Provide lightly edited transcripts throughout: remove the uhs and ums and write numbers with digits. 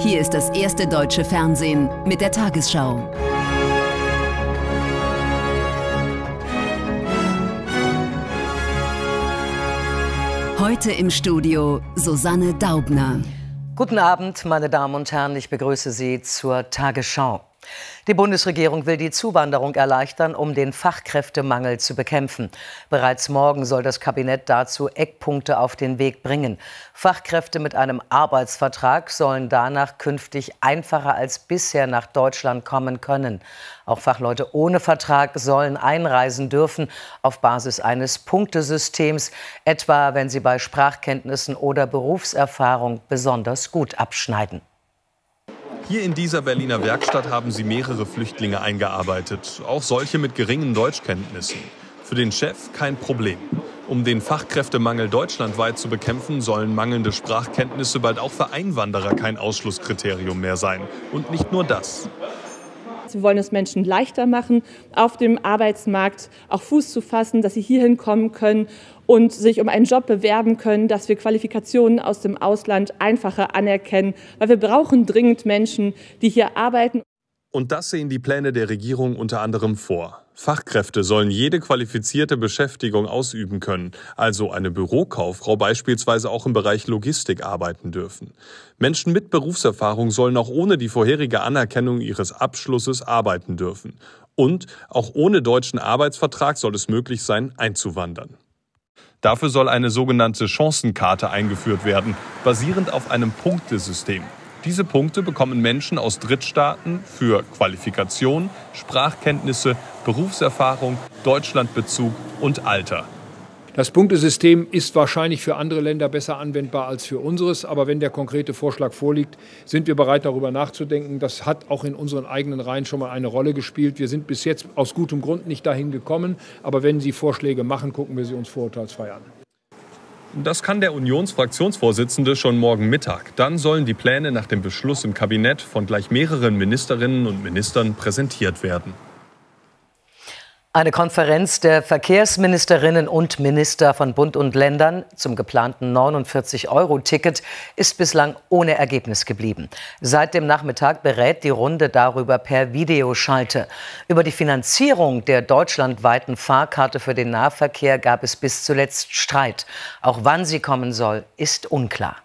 Hier ist das erste deutsche Fernsehen mit der Tagesschau. Heute im Studio Susanne Daubner. Guten Abend, meine Damen und Herren, ich begrüße Sie zur Tagesschau. Die Bundesregierung will die Zuwanderung erleichtern, um den Fachkräftemangel zu bekämpfen. Bereits morgen soll das Kabinett dazu Eckpunkte auf den Weg bringen. Fachkräfte mit einem Arbeitsvertrag sollen danach künftig einfacher als bisher nach Deutschland kommen können. Auch Fachleute ohne Vertrag sollen einreisen dürfen auf Basis eines Punktesystems, etwa wenn sie bei Sprachkenntnissen oder Berufserfahrung besonders gut abschneiden. Hier in dieser Berliner Werkstatt haben sie mehrere Flüchtlinge eingearbeitet, auch solche mit geringen Deutschkenntnissen. Für den Chef kein Problem. Um den Fachkräftemangel deutschlandweit zu bekämpfen, sollen mangelnde Sprachkenntnisse bald auch für Einwanderer kein Ausschlusskriterium mehr sein. Und nicht nur das. Wir wollen es Menschen leichter machen, auf dem Arbeitsmarkt auch Fuß zu fassen, dass sie hierhin kommen können und sich um einen Job bewerben können, dass wir Qualifikationen aus dem Ausland einfacher anerkennen, weil wir brauchen dringend Menschen, die hier arbeiten. Und das sehen die Pläne der Regierung unter anderem vor. Fachkräfte sollen jede qualifizierte Beschäftigung ausüben können, also eine Bürokauffrau beispielsweise auch im Bereich Logistik arbeiten dürfen. Menschen mit Berufserfahrung sollen auch ohne die vorherige Anerkennung ihres Abschlusses arbeiten dürfen. Und auch ohne deutschen Arbeitsvertrag soll es möglich sein, einzuwandern. Dafür soll eine sogenannte Chancenkarte eingeführt werden, basierend auf einem Punktesystem. Diese Punkte bekommen Menschen aus Drittstaaten für Qualifikation, Sprachkenntnisse, Berufserfahrung, Deutschlandbezug und Alter. Das Punktesystem ist wahrscheinlich für andere Länder besser anwendbar als für unseres. Aber wenn der konkrete Vorschlag vorliegt, sind wir bereit, darüber nachzudenken. Das hat auch in unseren eigenen Reihen schon mal eine Rolle gespielt. Wir sind bis jetzt aus gutem Grund nicht dahin gekommen. Aber wenn Sie Vorschläge machen, gucken wir sie uns vorurteilsfrei an. Das kann der Unionsfraktionsvorsitzende schon morgen Mittag. Dann sollen die Pläne nach dem Beschluss im Kabinett von gleich mehreren Ministerinnen und Ministern präsentiert werden. Eine Konferenz der Verkehrsministerinnen und Minister von Bund und Ländern zum geplanten 49-Euro-Ticket ist bislang ohne Ergebnis geblieben. Seit dem Nachmittag berät die Runde darüber per Videoschalte. Über die Finanzierung der deutschlandweiten Fahrkarte für den Nahverkehr gab es bis zuletzt Streit. Auch wann sie kommen soll, ist unklar.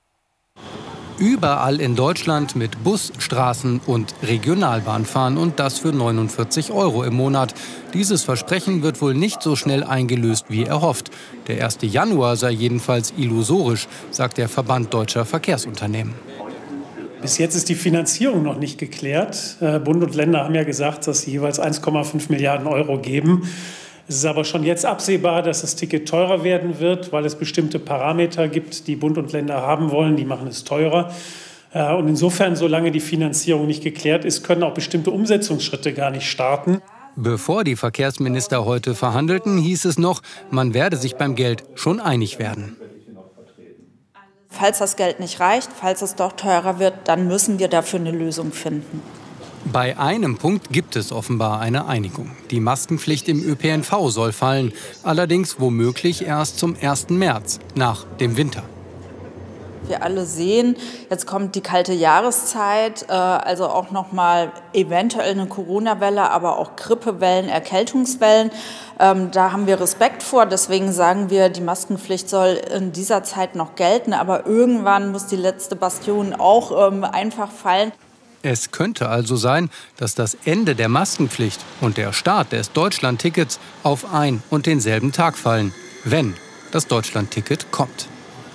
Überall in Deutschland mit Bus, Straßen und Regionalbahn fahren und das für 49 Euro im Monat. Dieses Versprechen wird wohl nicht so schnell eingelöst wie erhofft. Der 1. Januar sei jedenfalls illusorisch, sagt der Verband Deutscher Verkehrsunternehmen. Bis jetzt ist die Finanzierung noch nicht geklärt. Bund und Länder haben ja gesagt, dass sie jeweils 1,5 Milliarden Euro geben. Es ist aber schon jetzt absehbar, dass das Ticket teurer werden wird, weil es bestimmte Parameter gibt, die Bund und Länder haben wollen. Die machen es teurer. Und insofern, solange die Finanzierung nicht geklärt ist, können auch bestimmte Umsetzungsschritte gar nicht starten. Bevor die Verkehrsminister heute verhandelten, hieß es noch, man werde sich beim Geld schon einig werden. Falls das Geld nicht reicht, falls es doch teurer wird, dann müssen wir dafür eine Lösung finden. Bei einem Punkt gibt es offenbar eine Einigung. Die Maskenpflicht im ÖPNV soll fallen, allerdings womöglich erst zum 1. März, nach dem Winter. Wir alle sehen, jetzt kommt die kalte Jahreszeit, also auch noch mal eventuell eine Corona-Welle, aber auch Grippewellen, Erkältungswellen. Da haben wir Respekt vor, deswegen sagen wir, die Maskenpflicht soll in dieser Zeit noch gelten, aber irgendwann muss die letzte Bastion auch einfach fallen. Es könnte also sein, dass das Ende der Maskenpflicht und der Start des Deutschlandtickets auf ein und denselben Tag fallen, wenn das Deutschlandticket kommt.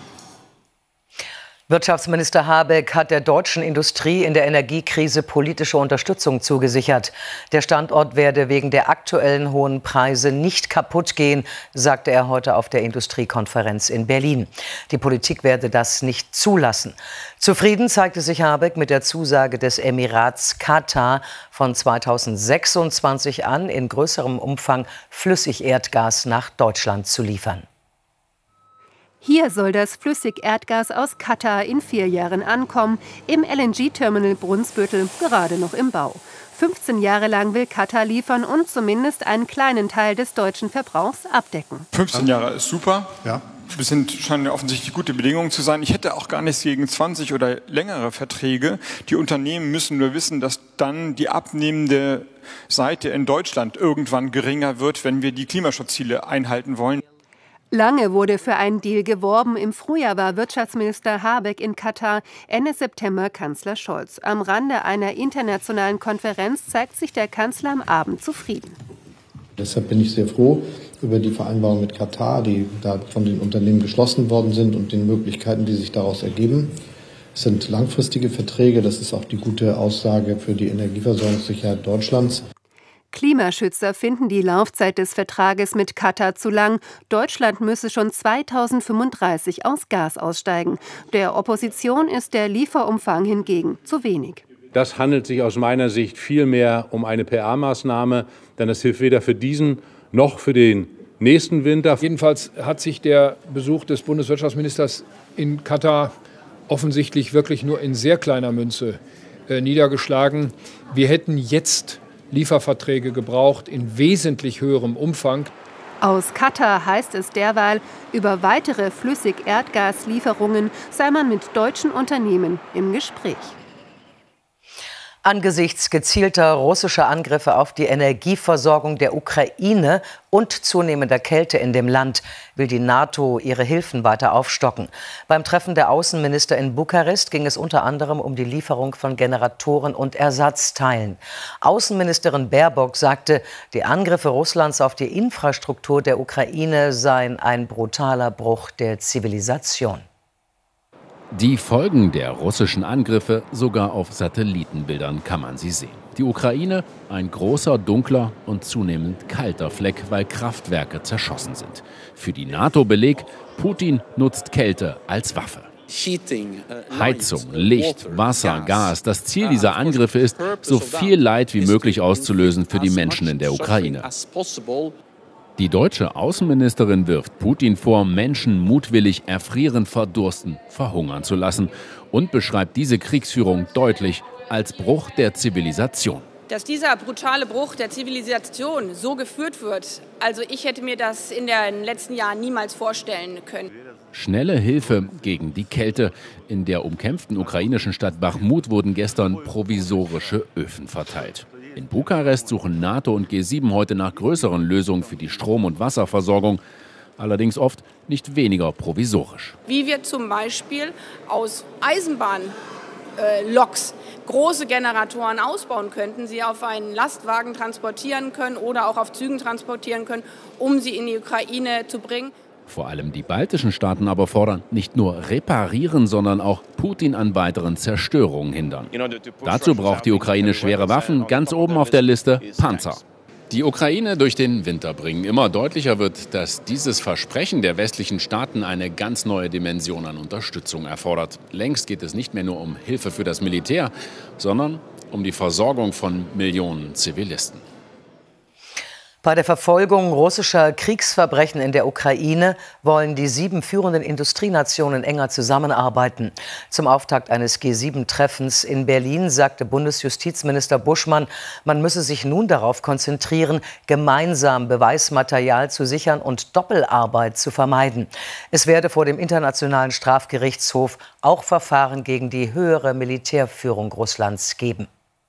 Wirtschaftsminister Habeck hat der deutschen Industrie in der Energiekrise politische Unterstützung zugesichert. Der Standort werde wegen der aktuellen hohen Preise nicht kaputt gehen, sagte er heute auf der Industriekonferenz in Berlin. Die Politik werde das nicht zulassen. Zufrieden zeigte sich Habeck mit der Zusage des Emirats Katar, von 2026 an in größerem Umfang Flüssigerdgas nach Deutschland zu liefern. Hier soll das Flüssigerdgas aus Katar in 4 Jahren ankommen, im LNG-Terminal Brunsbüttel, gerade noch im Bau. 15 Jahre lang will Katar liefern und zumindest einen kleinen Teil des deutschen Verbrauchs abdecken. 15 Jahre ist super. Ja. scheinen offensichtlich gute Bedingungen zu sein. Ich hätte auch gar nichts gegen 20 oder längere Verträge. Die Unternehmen müssen nur wissen, dass dann die abnehmende Seite in Deutschland irgendwann geringer wird, wenn wir die Klimaschutzziele einhalten wollen. Lange wurde für einen Deal geworben. Im Frühjahr war Wirtschaftsminister Habeck in Katar, Ende September Kanzler Scholz. Am Rande einer internationalen Konferenz zeigt sich der Kanzler am Abend zufrieden. Deshalb bin ich sehr froh über die Vereinbarung mit Katar, die da von den Unternehmen geschlossen worden sind und den Möglichkeiten, die sich daraus ergeben. Es sind langfristige Verträge, das ist auch die gute Aussage für die Energieversorgungssicherheit Deutschlands. Klimaschützer finden die Laufzeit des Vertrages mit Katar zu lang. Deutschland müsse schon 2035 aus Gas aussteigen. Der Opposition ist der Lieferumfang hingegen zu wenig. Das handelt sich aus meiner Sicht vielmehr um eine PR-Maßnahme, denn es hilft weder für diesen noch für den nächsten Winter. Jedenfalls hat sich der Besuch des Bundeswirtschaftsministers in Katar offensichtlich wirklich nur in sehr kleiner Münze niedergeschlagen. Wir hätten jetzt Lieferverträge gebraucht in wesentlich höherem Umfang. Aus Katar heißt es derweil, über weitere Flüssigerdgaslieferungen sei man mit deutschen Unternehmen im Gespräch. Angesichts gezielter russischer Angriffe auf die Energieversorgung der Ukraine und zunehmender Kälte in dem Land will die NATO ihre Hilfen weiter aufstocken. Beim Treffen der Außenminister in Bukarest ging es unter anderem um die Lieferung von Generatoren und Ersatzteilen. Außenministerin Baerbock sagte, die Angriffe Russlands auf die Infrastruktur der Ukraine seien ein brutaler Bruch der Zivilisation. Die Folgen der russischen Angriffe, sogar auf Satellitenbildern kann man sie sehen. Die Ukraine, ein großer, dunkler und zunehmend kalter Fleck, weil Kraftwerke zerschossen sind. Für die NATO Beleg, Putin nutzt Kälte als Waffe. Heizung, Licht, Wasser, Gas. Das Ziel dieser Angriffe ist, so viel Leid wie möglich auszulösen für die Menschen in der Ukraine. Die deutsche Außenministerin wirft Putin vor, Menschen mutwillig erfrieren, verdursten, verhungern zu lassen und beschreibt diese Kriegsführung deutlich als Bruch der Zivilisation. Dass dieser brutale Bruch der Zivilisation so geführt wird, also ich hätte mir das in den letzten Jahren niemals vorstellen können. Schnelle Hilfe gegen die Kälte. In der umkämpften ukrainischen Stadt Bachmut wurden gestern provisorische Öfen verteilt. In Bukarest suchen NATO und G7 heute nach größeren Lösungen für die Strom- und Wasserversorgung, allerdings oft nicht weniger provisorisch. Wie wir zum Beispiel aus Eisenbahnloks große Generatoren ausbauen könnten, sie auf einen Lastwagen transportieren können oder auch auf Zügen transportieren können, um sie in die Ukraine zu bringen. Vor allem die baltischen Staaten aber fordern, nicht nur reparieren, sondern auch Putin an weiteren Zerstörungen hindern. Dazu braucht die Ukraine schwere Waffen, ganz oben auf der Liste Panzer. Die Ukraine durch den Winter bringen. Immer deutlicher wird, dass dieses Versprechen der westlichen Staaten eine ganz neue Dimension an Unterstützung erfordert. Längst geht es nicht mehr nur um Hilfe für das Militär, sondern um die Versorgung von Millionen Zivilisten. Bei der Verfolgung russischer Kriegsverbrechen in der Ukraine wollen die 7 führenden Industrienationen enger zusammenarbeiten. Zum Auftakt eines G7-Treffens in Berlin sagte Bundesjustizminister Buschmann, man müsse sich nun darauf konzentrieren, gemeinsam Beweismaterial zu sichern und Doppelarbeit zu vermeiden. Es werde vor dem Internationalen Strafgerichtshof auch Verfahren gegen die höhere Militärführung Russlands geben.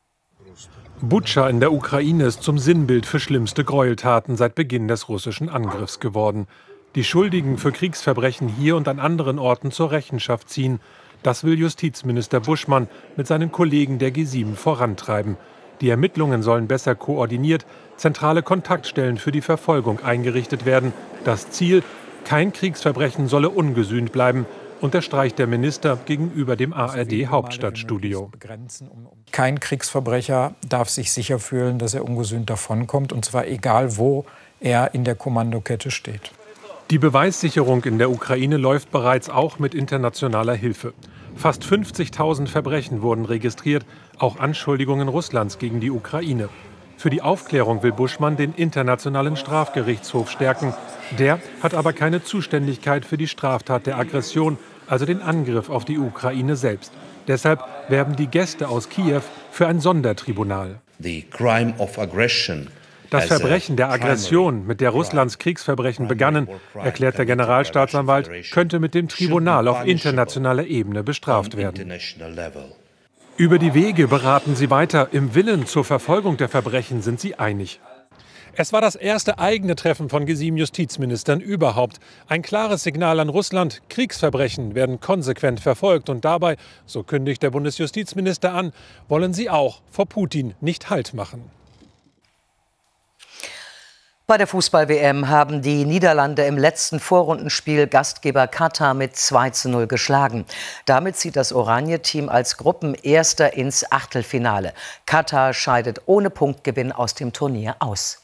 Butscha in der Ukraine ist zum Sinnbild für schlimmste Gräueltaten seit Beginn des russischen Angriffs geworden. Die Schuldigen für Kriegsverbrechen hier und an anderen Orten zur Rechenschaft ziehen. Das will Justizminister Buschmann mit seinen Kollegen der G7 vorantreiben. Die Ermittlungen sollen besser koordiniert, zentrale Kontaktstellen für die Verfolgung eingerichtet werden. Das Ziel: kein Kriegsverbrechen solle ungesühnt bleiben, unterstreicht der Minister gegenüber dem ARD-Hauptstadtstudio. Kein Kriegsverbrecher darf sich sicher fühlen, dass er ungesühnt davonkommt, und zwar egal, wo er in der Kommandokette steht. Die Beweissicherung in der Ukraine läuft bereits auch mit internationaler Hilfe. Fast 50.000 Verbrechen wurden registriert, auch Anschuldigungen Russlands gegen die Ukraine. Für die Aufklärung will Buschmann den Internationalen Strafgerichtshof stärken. Der hat aber keine Zuständigkeit für die Straftat der Aggression, also den Angriff auf die Ukraine selbst. Deshalb werben die Gäste aus Kiew für ein Sondertribunal. The crime of aggression Das Verbrechen der Aggression, mit der Russlands Kriegsverbrechen begannen, erklärt der Generalstaatsanwalt, könnte mit dem Tribunal auf internationaler Ebene bestraft werden. Über die Wege beraten sie weiter. Im Willen zur Verfolgung der Verbrechen sind sie einig. Es war das erste eigene Treffen von G7-Justizministern überhaupt. Ein klares Signal an Russland, Kriegsverbrechen werden konsequent verfolgt. Und dabei, so kündigt der Bundesjustizminister an, wollen sie auch vor Putin nicht Halt machen. Bei der Fußball-WM haben die Niederlande im letzten Vorrundenspiel Gastgeber Katar mit 2:0 geschlagen. Damit zieht das Oranje-Team als Gruppenerster ins Achtelfinale. Katar scheidet ohne Punktgewinn aus dem Turnier aus.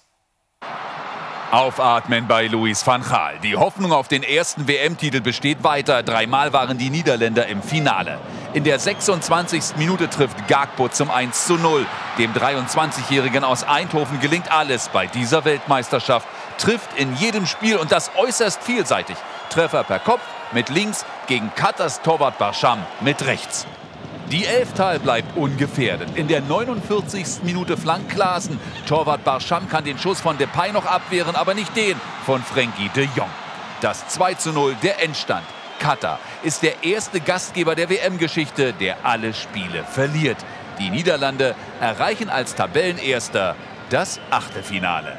Aufatmen bei Louis van Gaal. Die Hoffnung auf den ersten WM-Titel besteht weiter. 3-mal waren die Niederländer im Finale. In der 26. Minute trifft Gakpo zum 1:0. Dem 23-Jährigen aus Eindhoven gelingt alles bei dieser Weltmeisterschaft. Trifft in jedem Spiel und das äußerst vielseitig. Treffer per Kopf mit links gegen Katars Torwart Barsham mit rechts. Die Elftal bleibt ungefährdet. In der 49. Minute flankt Klaassen. Torwart Barsham kann den Schuss von Depay noch abwehren, aber nicht den von Frenkie de Jong. Das 2:0 der Endstand. Katar ist der erste Gastgeber der WM-Geschichte, der alle Spiele verliert. Die Niederlande erreichen als Tabellenerster das Achtelfinale.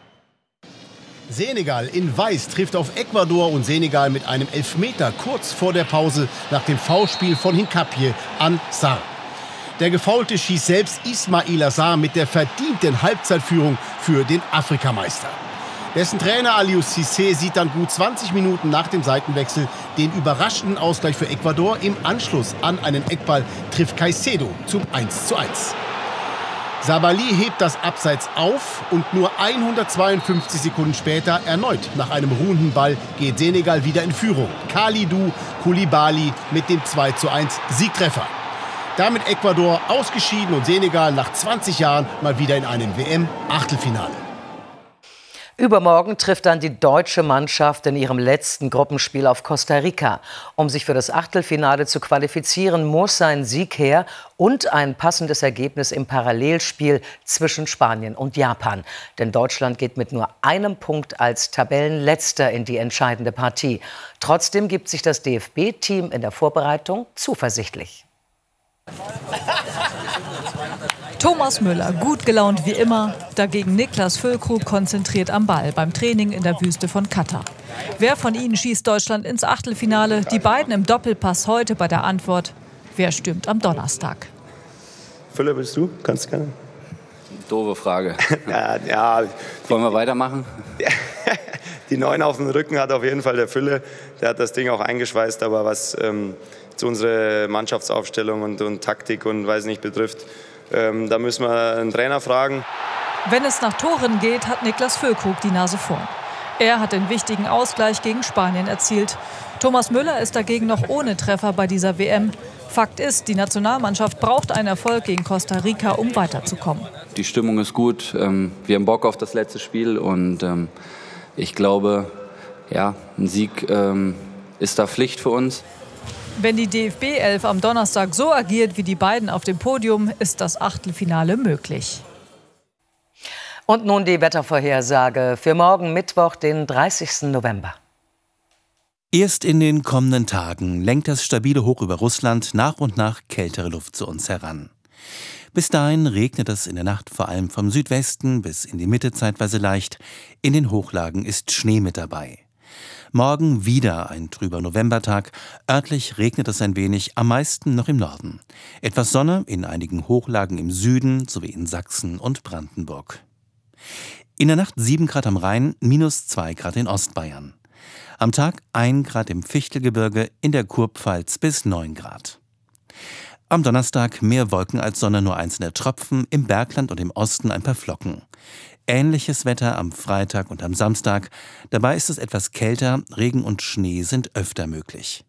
Senegal in Weiß trifft auf Ecuador und Senegal mit einem Elfmeter kurz vor der Pause nach dem Foulspiel von Hincapie an Sarr. Der Gefaulte schießt selbst Ismaila Sarr mit der verdienten Halbzeitführung für den Afrikameister. Dessen Trainer Aliou Cissé sieht dann gut 20 Minuten nach dem Seitenwechsel den überraschenden Ausgleich für Ecuador. Im Anschluss an einen Eckball trifft Caicedo zum 1:1. Sabali hebt das Abseits auf und nur 152 Sekunden später erneut nach einem ruhenden Ball geht Senegal wieder in Führung. Kalidou Koulibaly mit dem 2:1 Siegtreffer. Damit Ecuador ausgeschieden und Senegal nach 20 Jahren mal wieder in einem WM-Achtelfinale. Übermorgen trifft dann die deutsche Mannschaft in ihrem letzten Gruppenspiel auf Costa Rica. Um sich für das Achtelfinale zu qualifizieren, muss ein Sieg her und ein passendes Ergebnis im Parallelspiel zwischen Spanien und Japan. Denn Deutschland geht mit nur einem Punkt als Tabellenletzter in die entscheidende Partie. Trotzdem gibt sich das DFB-Team in der Vorbereitung zuversichtlich. Thomas Müller, gut gelaunt wie immer. Dagegen Niklas Füllkrug konzentriert am Ball beim Training in der Wüste von Katar. Wer von ihnen schießt Deutschland ins Achtelfinale? Die beiden im Doppelpass heute bei der Antwort. Wer stürmt am Donnerstag? Fülle, willst du? Kannst gerne. Doofe Frage. ja. Wollen wir weitermachen? Die 9 auf dem Rücken hat auf jeden Fall der Fülle. Der hat das Ding auch eingeschweißt. Aber was zu unserer Mannschaftsaufstellung und Taktik und weiß nicht betrifft, da müssen wir einen Trainer fragen. Wenn es nach Toren geht, hat Niklas Füllkrug die Nase vorn. Er hat den wichtigen Ausgleich gegen Spanien erzielt. Thomas Müller ist dagegen noch ohne Treffer bei dieser WM. Fakt ist, die Nationalmannschaft braucht einen Erfolg gegen Costa Rica, um weiterzukommen. Die Stimmung ist gut. Wir haben Bock auf das letzte Spiel. Und ich glaube, ja, ein Sieg ist da Pflicht für uns. Wenn die DFB-11 am Donnerstag so agiert wie die beiden auf dem Podium, ist das Achtelfinale möglich. Und nun die Wettervorhersage für morgen Mittwoch, den 30. November. Erst in den kommenden Tagen lenkt das stabile Hoch über Russland nach und nach kältere Luft zu uns heran. Bis dahin regnet es in der Nacht vor allem vom Südwesten bis in die Mitte zeitweise leicht. In den Hochlagen ist Schnee mit dabei. Morgen wieder ein trüber Novembertag. Örtlich regnet es ein wenig, am meisten noch im Norden. Etwas Sonne in einigen Hochlagen im Süden sowie in Sachsen und Brandenburg. In der Nacht 7 Grad am Rhein, -2 Grad in Ostbayern. Am Tag 1 Grad im Fichtelgebirge, in der Kurpfalz bis 9 Grad. Am Donnerstag mehr Wolken als Sonne, nur einzelne Tropfen, im Bergland und im Osten ein paar Flocken. Ähnliches Wetter am Freitag und am Samstag. Dabei ist es etwas kälter, Regen und Schnee sind öfter möglich.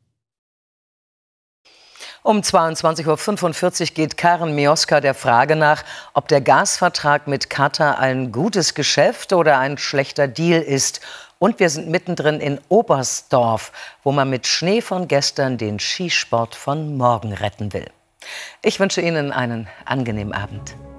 Um 22:45 Uhr geht Karen Mioska der Frage nach, ob der Gasvertrag mit Katar ein gutes Geschäft oder ein schlechter Deal ist. Und wir sind mittendrin in Oberstdorf, wo man mit Schnee von gestern den Skisport von morgen retten will. Ich wünsche Ihnen einen angenehmen Abend.